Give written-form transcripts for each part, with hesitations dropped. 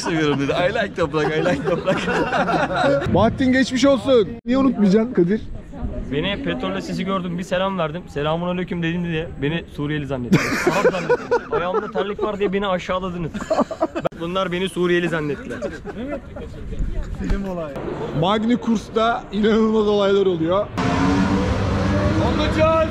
seviyorum dedi. I like toprak, I like toprak. Bahattin geçmiş olsun. Niye unutmayacaksın Kadir? Beni petrolle sizi gördüm, bir selam verdim. Selamünaleyküm dedim diye beni Suriyeli zannettiler. Arap zannettiler. Ayağımda terlik var diye beni aşağıladınız. Bunlar beni Suriyeli zannettiler. Magni Kurs'ta inanılmaz olaylar oluyor. Anlayacağız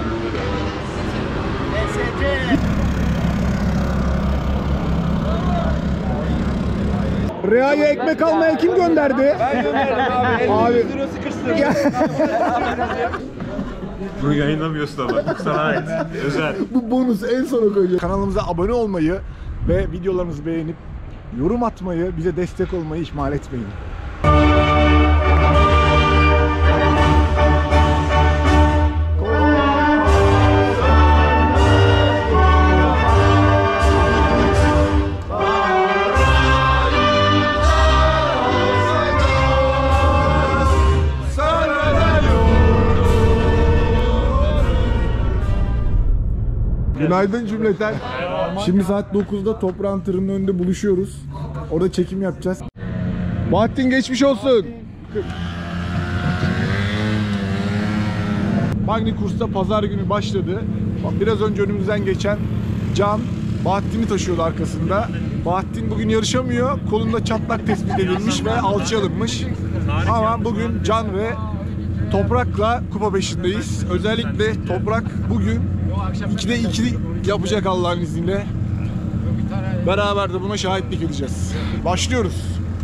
Rea'ya ekmek almaya kim gönderdi? Ben gönderdim abi. Abi. 50 lira sıkıştırdım. Bunu yayınlamıyorsun ama. Sana ait. Özel. Bu bonus en sona koyacağız. Kanalımıza abone olmayı ve videolarımızı beğenip yorum atmayı, bize destek olmayı ihmal etmeyin. Günaydın cümleten. Şimdi saat 9'da toprağın tırının önünde buluşuyoruz. Orada çekim yapacağız. Bahattin geçmiş olsun. Magni Kurs'ta pazar günü başladı. Bak, biraz önce önümüzden geçen Can Bahattin'i taşıyordu arkasında. Bahattin bugün yarışamıyor. Kolunda çatlak tespit edilmiş ve alçıya alınmış. Ama bugün Can ve Toprak'la kupa peşindeyiz. Özellikle Toprak bugün 2'de 2 yapacak Allah'ın izniyle. Beraber de buna şahitlik edeceğiz. Başlıyoruz.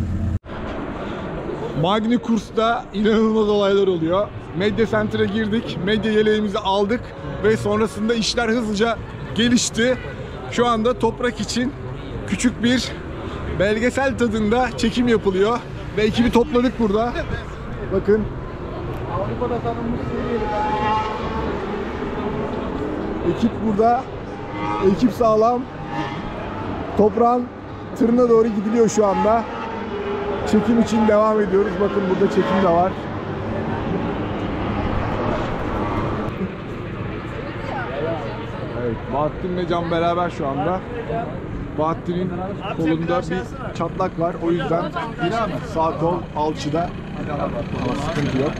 Magni Kurs'ta inanılmaz olaylar oluyor. Medya Center'a girdik. Medya yeleğimizi aldık. Ve sonrasında işler hızlıca gelişti. Şu anda Toprak için küçük bir belgesel tadında çekim yapılıyor. Ve ekibi topladık burada. Bakın. Avrupa'da tanınmış ekip burada. Ekip sağlam. Toprağın tırına doğru gidiliyor şu anda. Çekim için devam ediyoruz. Bakın burada çekim de var. Evet, Bahattin ve Can beraber şu anda. Bahattin'in kolunda bir çatlak var. O yüzden sağ kol alçıda. Ama sıkıntı yok.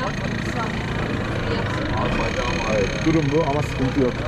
Evet, durum bu ama sıkıntı yok.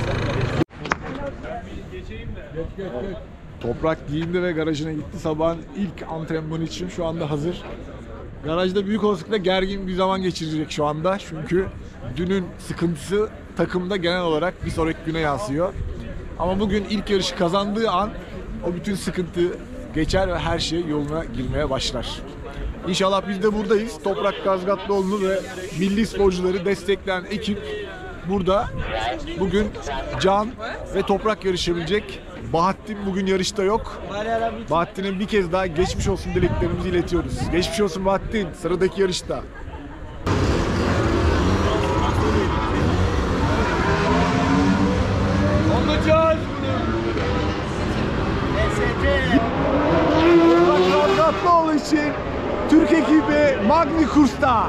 Toprak giyindi ve garajına gitti. Sabahın ilk antrenmanı için şu anda hazır. Garajda büyük olasılıkla gergin bir zaman geçirecek şu anda. Çünkü dünün sıkıntısı takımda genel olarak bir sonraki güne yansıyor. Ama bugün ilk yarışı kazandığı an o bütün sıkıntı geçer ve her şey yoluna girmeye başlar. İnşallah biz de buradayız. Toprak Gazgatlıoğlu ve milli sporcuları destekleyen ekip burada. Bugün Can ve Toprak yarışabilecek. Bahattin bugün yarışta yok. Bahattin'e bir kez daha geçmiş olsun dileklerimizi iletiyoruz. Geçmiş olsun Bahattin, sıradaki yarışta. Anlayacağız Toprak Gazgatlıoğlu için Türk ekibi Magni Kurs'ta.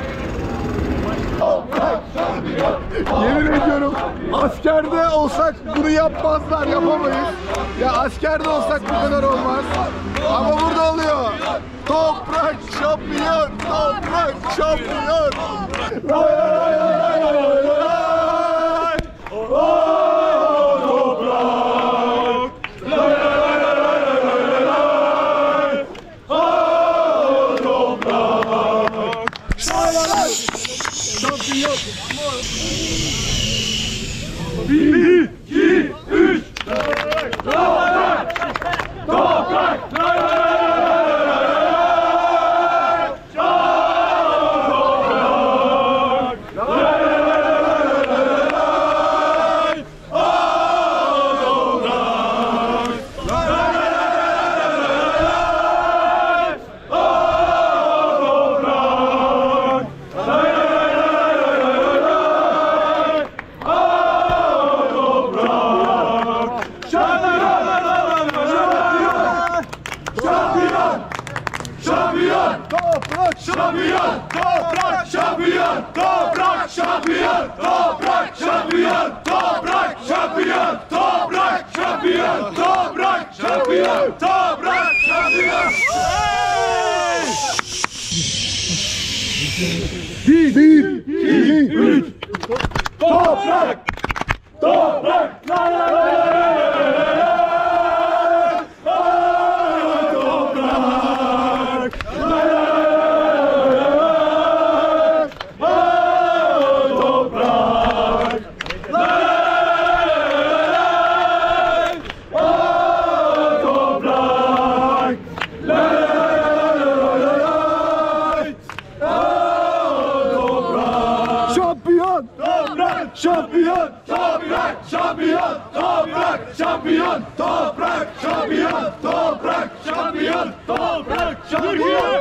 Yemin ediyorum askerde olsak bunu yapmazlar, yapamayız. Ya askerde olsak bu kadar olmaz. Ama burada oluyor. Toprak şampiyon, Toprak şampiyon. Şampiyon. 1, 2, 3. Toprak! Toprak! Şampiyon! Toprak şampiyon! Toprak şampiyon! Toprak şampiyon! Toprak şampiyon! Toprak şampiyon! Toprak şampiyon! Toprak şampiyon! Bir, iki, üç. Toprak! Toprak! Şampiyon! Toprak! Şampiyon! Toprak! Şampiyon! Toprak! Şampiyon! Toprak! Şampiyon! Toprak! Şampiyon! Toprak! Şampiyon!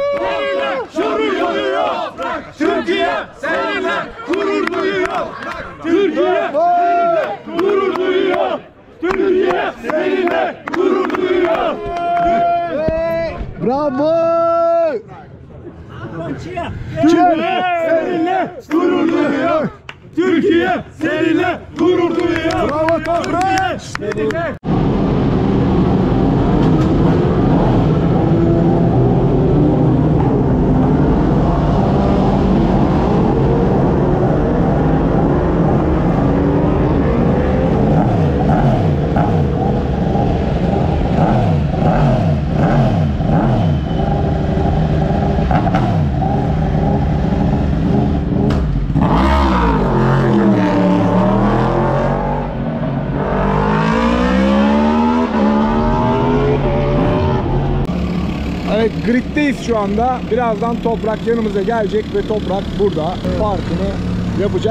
Türkiye seninle gurur duyuyor! Türkiye seninle gurur duyuyor! Türkiye seninle gurur duyuyor! Bravo! Türkiye seninle gurur duyuyor. Türkiye seninle gurur duyuyor. Bravo Toprak. Seninle. Evet, griddeyiz şu anda. Birazdan Toprak yanımıza gelecek ve Toprak burada farkını yapacak.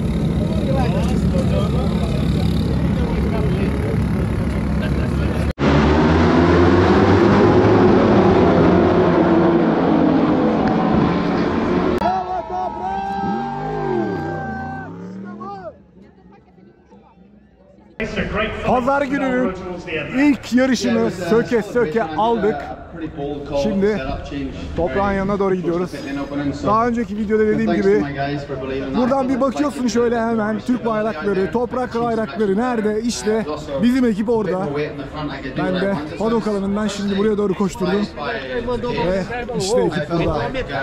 Pazar gününün ilk yarışını söke söke aldık. Şimdi Toprağın yanına doğru gidiyoruz. Daha önceki videoda dediğim gibi buradan bir bakıyorsun şöyle hemen Türk bayrakları, Toprak bayrakları nerede? İşte bizim ekip orada. Ben de padok alanından şimdi buraya doğru koşturdum. Ve işte ekip burada.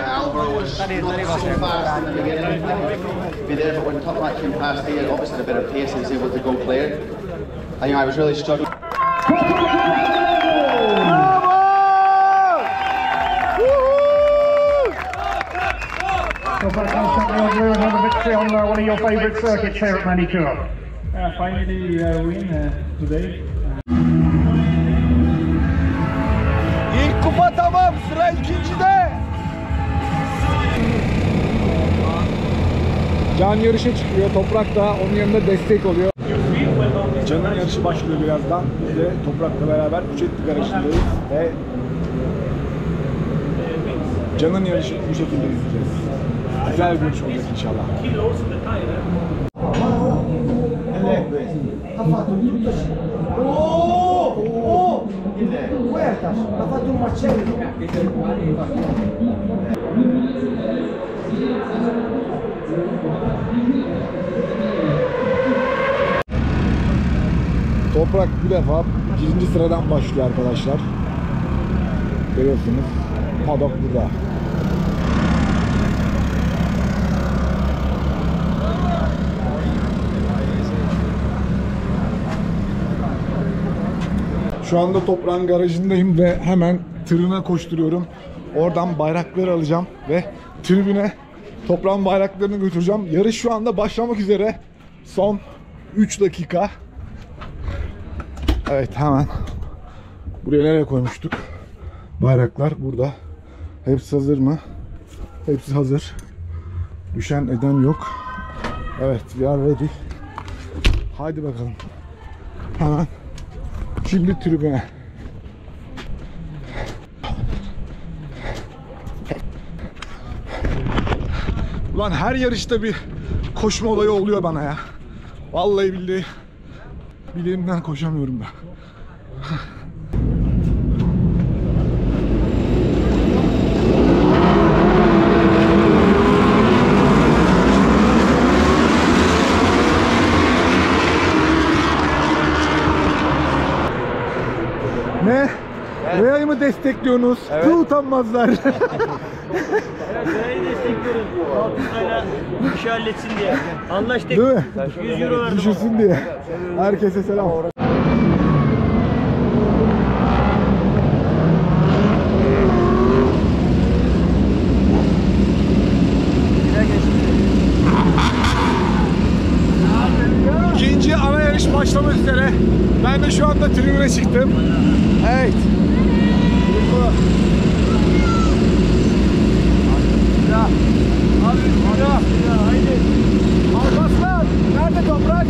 I was really struggling. Another victory on one of your favourite circuits here at Manicure. Finally win today. İlk kupa tamam, sıra ikincide. Can yarışa çıkıyor, Toprak da onun yanında destek oluyor. Can'ın yarışı başlıyor birazdan. Biz de Toprak'la beraber Üçetli garajındayız ve Can'ın yarışını bu şekilde izleyeceğiz. Güzel bir yarış olacak inşallah. Toprak bu defa birinci sıradan başlıyor arkadaşlar. Görüyorsunuz. Padok burada. Şu anda Toprağın garajındayım ve hemen tırına koşturuyorum. Oradan bayrakları alacağım ve tribüne Toprağın bayraklarını götüreceğim. Yarış şu anda başlamak üzere. Son 3 dakika. Evet, hemen buraya nereye koymuştuk? Bayraklar burada. Hepsi hazır mı? Hepsi hazır. Düşen eden yok. Evet, we are ready. Haydi bakalım. Hemen şimdi tribüne. Ulan her yarışta bir koşma olayı oluyor bana ya. Vallahi billahi bileğimden koşamıyorum da. Ne? Reya'yı mı destekliyorsunuz. Evet. Tığ utanmazlar. Sırayı destekliyoruz. Altınlarla bu işi halletsin diye. Anlaştık. Değil mi? 100 euro verdim. Düşünsün diye. Herkese selam. İkinci ana yarış başlamak üzere. Ben de şu anda tribüne çıktım. Evet. Alparslan, nerede toprak?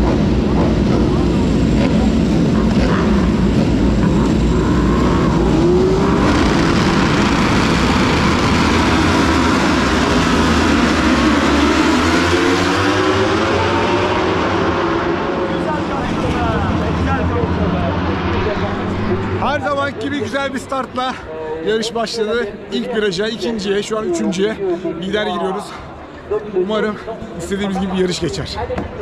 Her zaman gibi güzel bir startla yarış başladı. İlk viraja, ikinciye, şu an üçüncüye lider giriyoruz. Umarım istediğimiz gibi bir yarış geçer.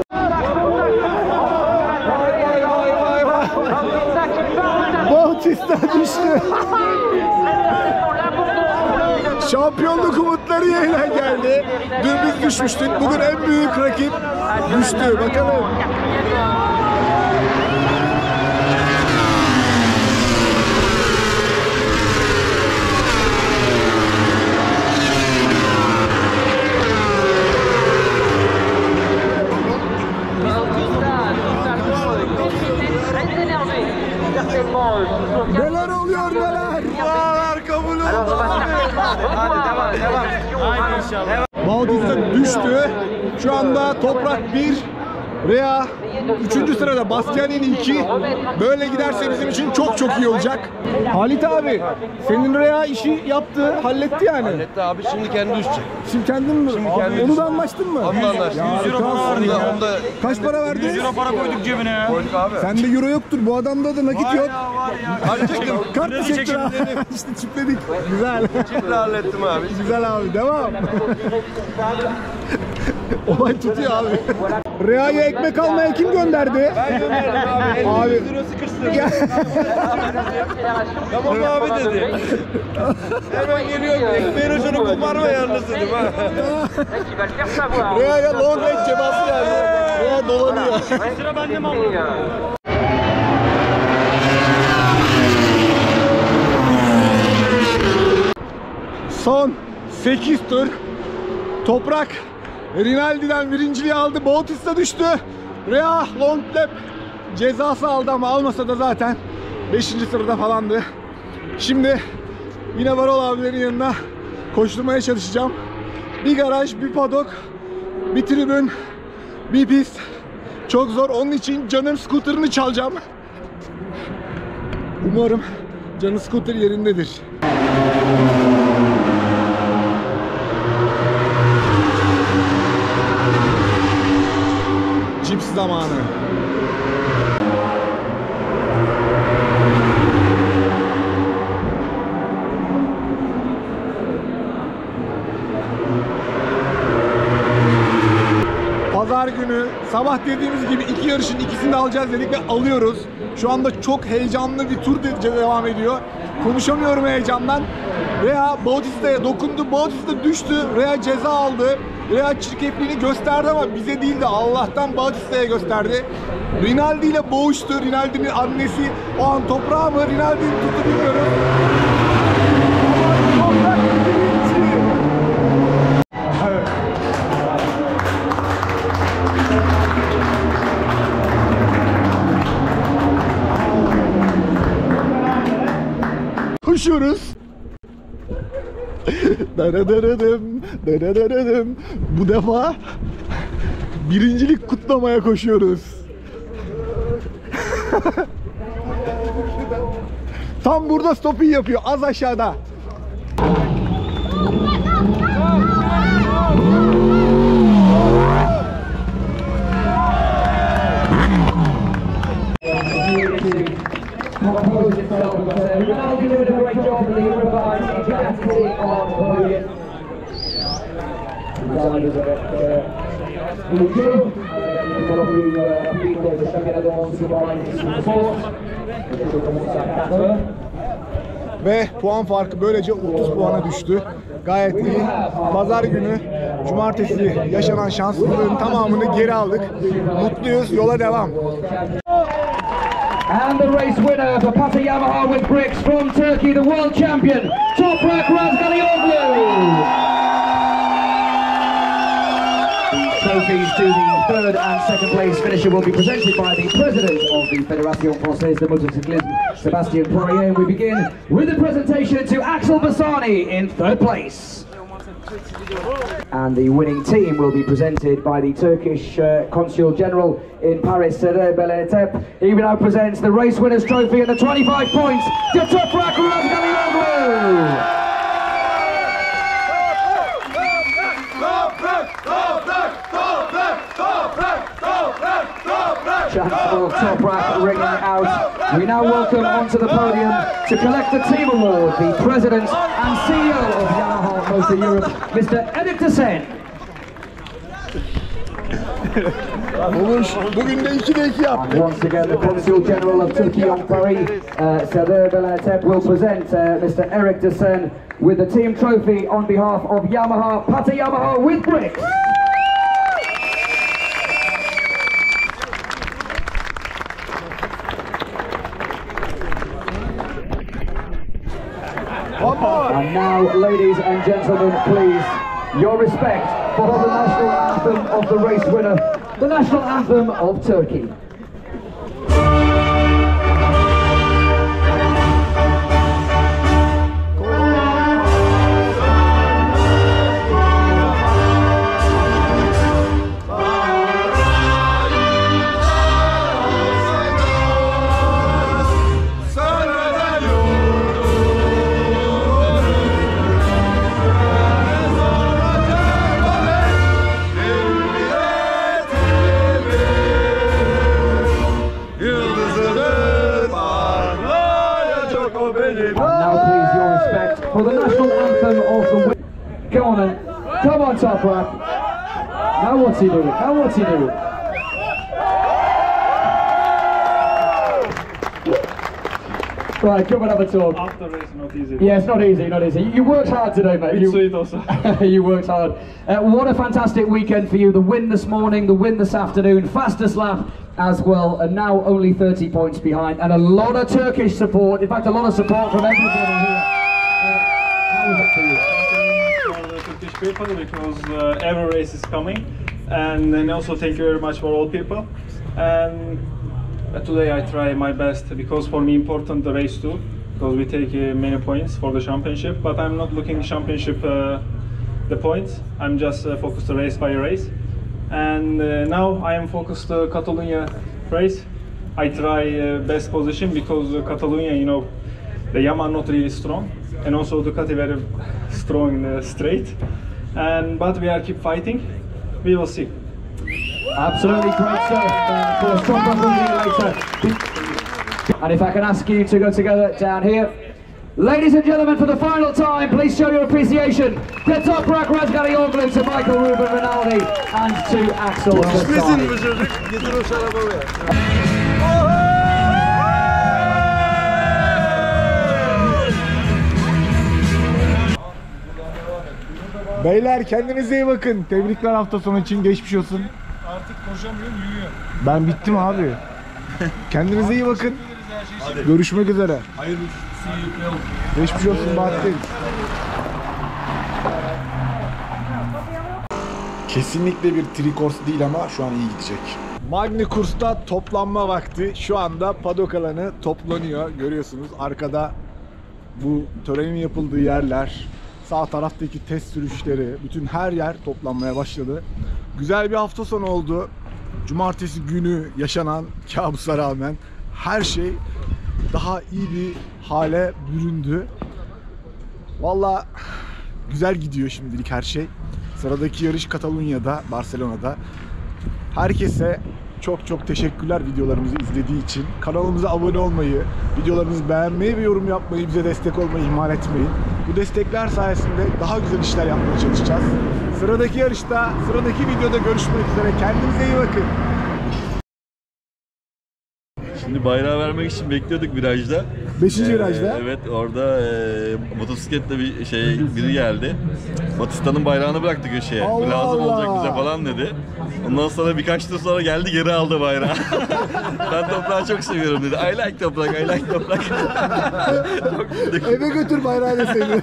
Bautista düştü. Şampiyonluk umutları yeniden geldi. Dün biz düşmüştük. Bugün en büyük rakip düştü. Bakalım. Neler oluyor neler? Dualar kabul oldu. Haydi inşallah. Bautista düştü. Şu anda Toprak 1, Rea 3. sırada, Bastianini 2. Böyle giderse bizim için çok çok iyi olacak. Halit abi, senin Rea işi yaptı, halletti yani. Halletti abi, şimdi kendi düşecek. Şimdi kendin mi? kendi Onu düştü. da anlaştın mı? Onunla anlaştık. Ya, 100 euro para verdik ya. Onda Kaç para verdi? 100 euro para koyduk cebine ya. koyduk abi. Sende euro yoktur. Bu adamda da nakit yok. Hadi çekin. Kart mı çektin abi? İşte çipledik. Güzel. Şimdi hallettim abi. Güzel abi. Devam. Olay tutuyor abi. Rea'ya ekmek almaya kim gönderdi? Ben gönderdim abi. Abi. 50 lira sıkıştırdım. Tamam abi dedi. Hemen geliyorum. Ekmeğin ucunu koparma yalnız dedim ha. Rea'ya long leg cebası yani. Rea dolanıyor. Sıra bende mi ama? Son 8 tur. Toprak Rinaldi'den birinciliği aldı. Bautista düştü. Rea long lap cezası aldı ama almasa da zaten 5. sırada falandı. Şimdi yine Varol abilerin yanına koşturmaya çalışacağım. Bir garaj, bir padok, bir tribün, bir pist. Çok zor. Onun için Can'ın scooter'ını çalacağım. Umarım Can'ın scooter yerindedir. Cips zamanı. Pazar günü sabah dediğimiz gibi iki yarışın ikisini de alacağız dedik ve alıyoruz. Şu anda çok heyecanlı bir tur devam ediyor. Konuşamıyorum heyecandan. Rea Bautista'ya dokundu. Bautista düştü. Rea ceza aldı. Rea çirkefliğini gösterdi ama bize değil de Allah'tan Bautista'ya gösterdi. Rinaldi ile boğuştu. Rinaldi'nin annesi o an toprağı mı Rinaldi'nin tuttu bilmiyorum. Koşuyoruz. Daradaradım, daradaradım. Bu defa birincilik kutlamaya koşuyoruz. Tam burada stopu yapıyor, az aşağıda. Ve puan farkı böylece 30 puana düştü. Gayet iyi. Pazar günü, cumartesi yaşanan şanssızlığın tamamını geri aldık. Mutluyuz, yola devam. And the race winner for Pata Yamaha with bricks from Turkey, the world champion, Toprak Razgatlioglu. The trophies to the third and second place finisher will be presented by the president of the Fédération Française de Motocyclisme, Sébastien Poirier. We begin with the presentation to Axel Bassani in third place. And the winning team will be presented by the Turkish Consul General in Paris, Serdar Belenetep. He now presents the race winners trophy and the 25 points to Toprak Razgatlioglu. Chancellor Toprak ringing out. We now welcome onto the podium to collect the team award the President and CEO of Yamaha Motor Europe, Mr. Erik de Sen. Bugün de 2'de 2 yaptık. And once again, the Consul General of Turkey on Paris, Serdar Belenetep, will present Mr. Erik de Sen with the team trophy on behalf of Yamaha, Pata Yamaha with bricks. And now, ladies and gentlemen, please, your respect for the national anthem of the race winner, the national anthem of Turkey. For the national anthem of the Go on then. Come on, Toprak. Now what's he doing? Now what's he doing? Right, come and have a talk. After race, not easy. Yeah, it's not easy, not easy. You worked hard today, mate. It's sweet also. You worked hard. What a fantastic weekend for you. The win this morning, the win this afternoon, fastest lap as well, and now only 30 points behind, and a lot of Turkish support. In fact, a lot of support from everybody here. How was that for you? For the Turkish people, because every race is coming, and then also thank you very much for all people. And today I try my best, because for me important the race too, because we take many points for the championship, but I'm not looking championship the points. I'm just focused race by race. And now I am focused Catalonia race. I try best position, because Catalonia, you know, the Yamaha not really strong, and also Ducati very strong in the straight. But we are keep fighting. We will see. Absolutely great stuff. For a strong later. And if I can ask you to go together down here. Ladies and gentlemen, for the final time, please show your appreciation to Toprak Razgatlioglu, to Michael Ruben Rinaldi, and to Axel Bassani. Beyler kendinize iyi bakın. Tebrikler hafta sonu için, geçmiş olsun. Artık koşamıyorum, yürüyorum. Ben bittim abi. Kendinize iyi bakın. Görüşmek üzere. Hayırlı. Geçmiş olsun Bahattin. Kesinlikle bir trikors değil ama şu an iyi gidecek. Magny Kurs'ta toplanma vakti. Şu anda padok alanı toplanıyor. Görüyorsunuz arkada bu törenin yapıldığı yerler, sağ taraftaki test sürüşleri, bütün her yer toplanmaya başladı. Güzel bir hafta sonu oldu. Cumartesi günü yaşanan kabusa rağmen her şey daha iyi bir hale büründü. Vallahi güzel gidiyor şimdilik her şey. Sıradaki yarış Katalonya'da, Barcelona'da. Herkese çok teşekkürler videolarımızı izlediği için. Kanalımıza abone olmayı, videolarımızı beğenmeyi ve yorum yapmayı, bize destek olmayı ihmal etmeyin. Bu destekler sayesinde daha güzel işler yapmaya çalışacağız. Sıradaki yarışta, sıradaki videoda görüşmek üzere. Kendinize iyi bakın. Şimdi bayrağı vermek için bekliyorduk virajda. 5. virajda. Evet, orada motosikletle biri geldi. Batistan'ın bayrağını bıraktı köşeye. Allah Bu lazım Allah. olacak bize falan dedi. Ondan sonra birkaç tur sonra geldi geri aldı bayrağı. Ben toprağı çok seviyorum dedi. I like toprak, I like toprak. Eve götür bayrağını seni.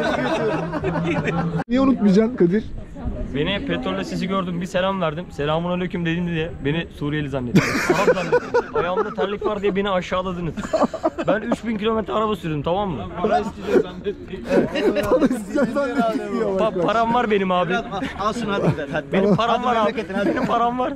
Niye unutmayacaksın Kadir? Beni petrolle sizi gördüm bir selam verdim. Selamun aleyküm dedim diye beni Suriyeli zannettiler. Arap zannettiler. Ayağımda terlik var diye beni aşağıladınız. Ben 3000 kilometre araba sürdüm, tamam mı? Para isteyeceğiz zannettik. Param var benim abi. Al şunu hadi. Benim param var abi. Benim param var.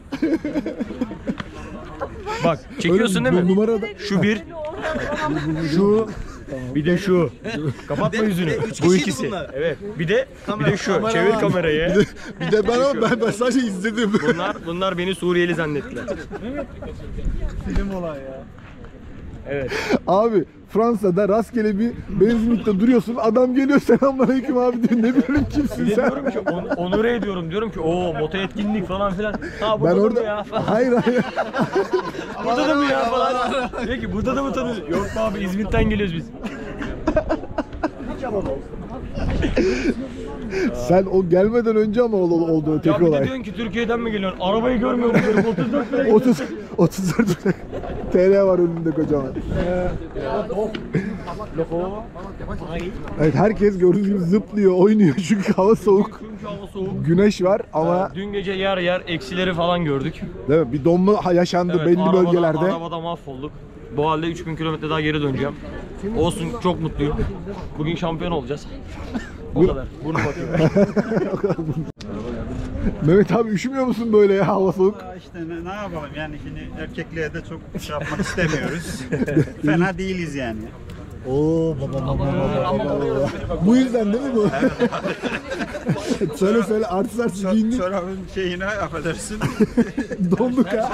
Bak çekiyorsun değil mi? Numarada. Şu bir. Şu. Bir de şu. Kapatma yüzünü. Bu ikisi. Evet. Bir de şu. Çevir kamerayı. Bir de ben sadece izledim. Bunlar beni Suriyeli zannettiler. Film olay ya. Evet. Abi Fransa'da rastgele bir benzinlikte duruyorsun. Adam geliyor selamünaleyküm abi diyor. Ne bileyim kimsin sen? Diyorum ki onure ediyorum. Diyorum ki o moto etkinlik falan filan. Ha burada Ben da orada mı ya falan. hayır. Burada da mı ya falan. Diyor ki burada da mı tanıyorsun? Yok be abi İzmit'ten geliyoruz biz. Sen o gelmeden önce ama oldu tek Ya bir de olay. diyorsun ki Türkiye'den mi geliyorsun? Arabayı görmüyorum diyorum. 34 lira. 34 TL var önünde kocaman. Evet herkes gördüğünüz gibi zıplıyor, oynuyor çünkü hava soğuk. Çünkü hava soğuk. Güneş var ama Dün gece yer yer eksileri falan gördük. değil mi? Bir donma yaşandı Evet, belli bölgelerde. Arabada mahvolduk. Bu halde 3000 kilometre daha geri döneceğim. Olsun, çok mutluyum. Bugün şampiyon olacağız. O kadar. Burnu bakıyor. Mehmet abi üşümüyor musun böyle ya hava soğuk? İşte ne yapalım yani şimdi erkekliğe de çok şey yapmak istemiyoruz. Fena değiliz yani. Oo baba. Bu yüzden değil mi bu? söyle artist giyindik. Çorabın şeyine affedersin. Donduk ha.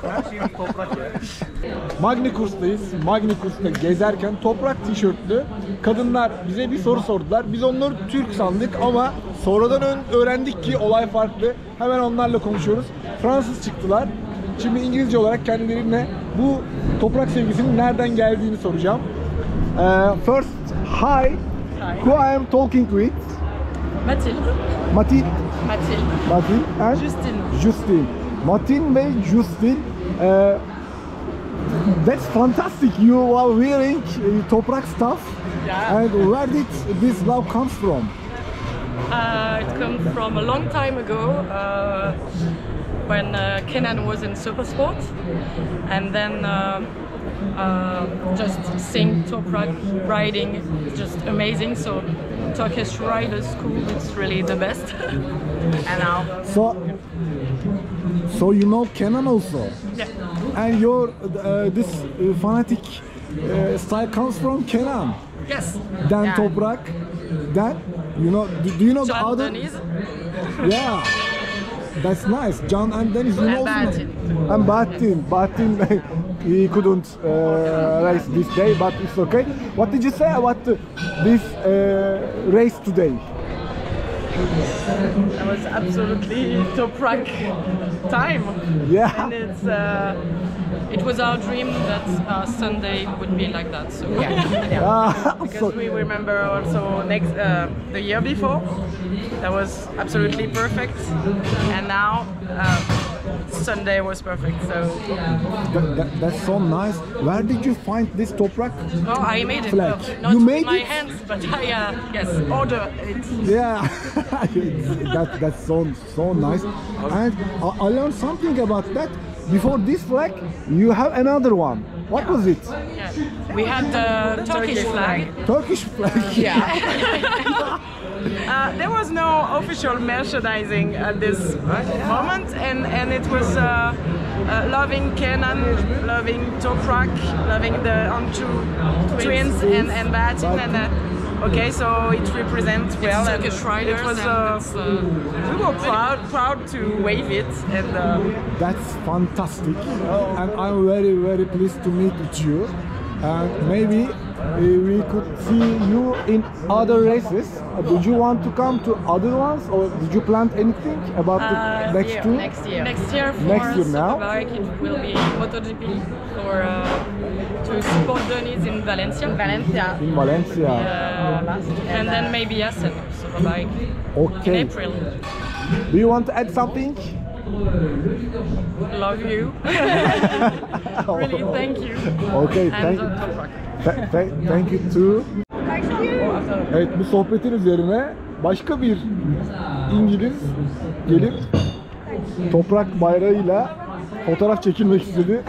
Magny-Cours'tayız. Magny-Cours'ta gezerken toprak tişörtlü kadınlar bize bir soru sordular. Biz onları Türk sandık ama sonradan öğrendik ki olay farklı. Hemen onlarla konuşuyoruz. Fransız çıktılar. Şimdi İngilizce olarak kendilerine bu toprak sevgisinin nereden geldiğini soracağım. First, hi. Who I am talking with? Mathilde. Mathilde. And Justine. Martin ve Justine. That's fantastic. You are wearing toprak stuff. Yeah. And where did this love comes from? It comes from a long time ago when Kenan was in Supersport, and then just seeing toprak riding is just amazing. So Turkish Riders School, it's really the best. And now, So you know Kenan also. yeah. And your this fanatic style comes from Kenan. Yes. Then Yeah. toprak. Then do you know the John other? Deniz. Yeah. That's nice. John and Deniz, you And know Bahattin. And Bahattin, he couldn't race this day, but it's okay. What did you say about this race today? That was absolutely toprak time. Yeah. And it was our dream that Sunday would be like that. So yeah. Because we remember also the year before, that was absolutely perfect, and now Sunday was perfect. So That's so nice. Where did you find this toprak? oh, I made it. Flag. Not You with made my it? hands, but I yes order it. Yeah, that's so nice. And I learned something about that. Before this flag, you have another one. What was it? Yeah. We had the Turkish flag. Turkish flag. Yeah. There was no official merchandising at this moment, and it was loving Kenan, loving Toprak, loving the Antu twins and Bahattin, and okay, so it represents well. Turkish riders. It was we were proud to wave it, and That's fantastic, and I'm very pleased to meet with you. And maybe we could see you in other races. Did you want to come to other ones, or did you plan anything about the next two? Next year. Next year for Next year now? Superbike it will be MotoGP for to support Denis in Valencia. In Valencia. And then maybe Assen Superbike Okay. in April. Do you want to add something? Love you. Really, thank you. Okay, And thank you too. Evet, bu sohbetin üzerine başka bir İngiliz gelip toprak bayrağıyla fotoğraf çekilmek istedi.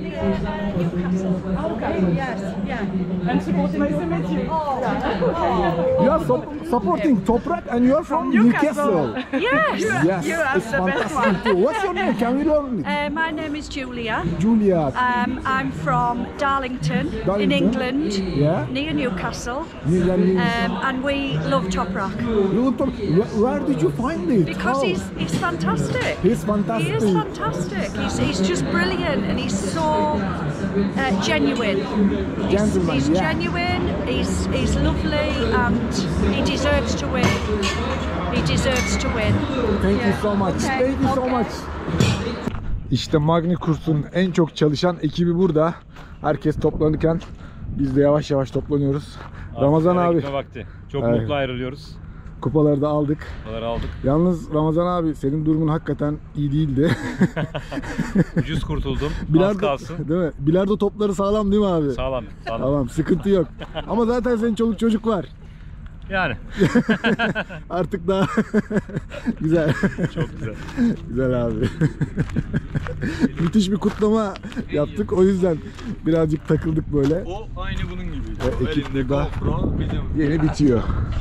And supporting my cemetery. You are supporting Toprak and you are from Newcastle. Yes. Yes, it's fantastic too. What's your name? Can we learn it? My name is Julia. Julia. I'm from Darlington, in England, near Newcastle, and we love Toprak. Where did you find it? Because he's fantastic. He's fantastic. He is fantastic. He's just brilliant, and he's so genuine. He's genuine. He's lovely, and he deserves to win. He deserves to win. Thank you so much. Okay. Thank you so much. İşte Magny Kurs'un en çok çalışan ekibi burada. Herkes toplanırken biz de yavaş yavaş toplanıyoruz. Ramazan abi. Vakti. Çok mutlu ayrılıyoruz. Kupaları da aldık. Kupaları aldık. Yalnız Ramazan abi senin durumun hakikaten iyi değildi. Ucuz kurtuldum. Az kalsın. Değil mi? Bilardo topları sağlam değil mi abi? Sağlam. Tamam, sıkıntı yok. Ama zaten senin çoluk çocuk var. Yani. Artık daha güzel. Çok güzel. Güzel abi. Müthiş bir kutlama yaptık. O yüzden birazcık takıldık böyle. O aynı bunun gibi. Ekip burada yeni bitiyor.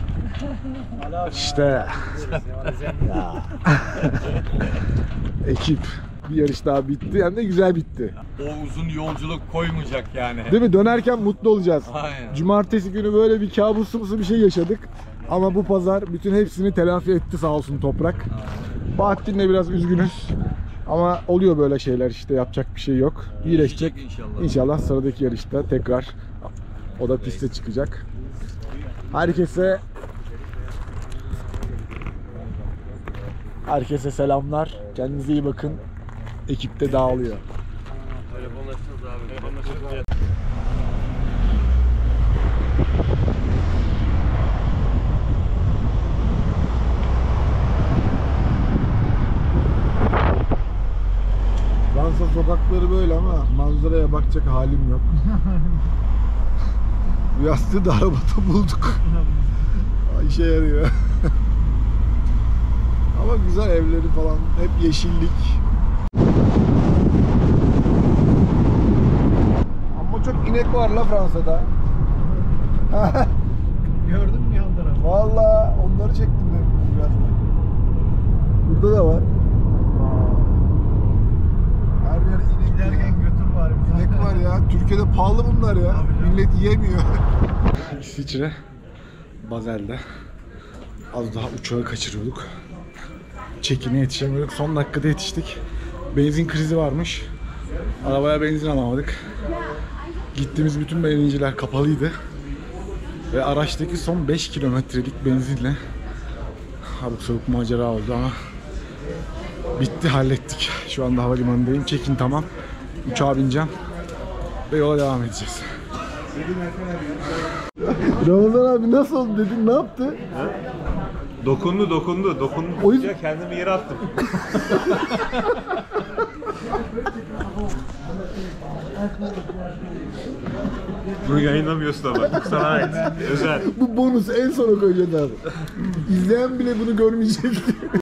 İşte. Ekip. Bir yarış daha bitti. Hem de güzel bitti. O uzun yolculuk koymayacak yani. Değil mi? Dönerken mutlu olacağız. Aynen. Cumartesi günü böyle bir kabusumsu bir şey yaşadık. Ama bu pazar bütün hepsini telafi etti sağ olsun Toprak. Bahattin'le biraz üzgünüz. Ama oluyor böyle şeyler işte, yapacak bir şey yok. İyileşecek. İnşallah sıradaki yarışta tekrar o da piste çıkacak. Herkese selamlar. Kendinize iyi bakın. Ekip de dağılıyor. Telefonlaşırız abi. Telefonlaşırız. Fransa sokakları böyle ama manzaraya bakacak halim yok. Bu yastığı da arabada bulduk. İşe yarıyor. Ama güzel evleri falan, hep yeşillik. Ama çok inek var la Fransa'da. Gördün mü yan tarafı? Vallahi onları çektim de biraz da. Burada da var. Her yer inek. Giderken götür var. İnek var ya. Türkiye'de pahalı bunlar ya. Millet yiyemiyor. İsviçre, Basel'de. Az daha uçağı kaçırıyorduk. Çekine yetişemiyorduk. Son dakikada yetiştik. Benzin krizi varmış. Arabaya benzin alamadık. Gittiğimiz bütün benzinciler kapalıydı. Ve araçtaki son 5 kilometrelik benzinle abuk sabuk macera oldu ama bitti, hallettik. Şu anda havalimanındayım. Check-in tamam. Uçağa bineceğim ve yola devam edeceğiz. Ramazan abi nasıl oldu dedin? Ne yaptı? Dokundu. O yüzden Ya kendimi yere attım. Bunu yayınlamıyorsun ama. Sana ait. Özel. bu bonus en sona koyacağız abi. İzleyen bile bunu görmeyecek.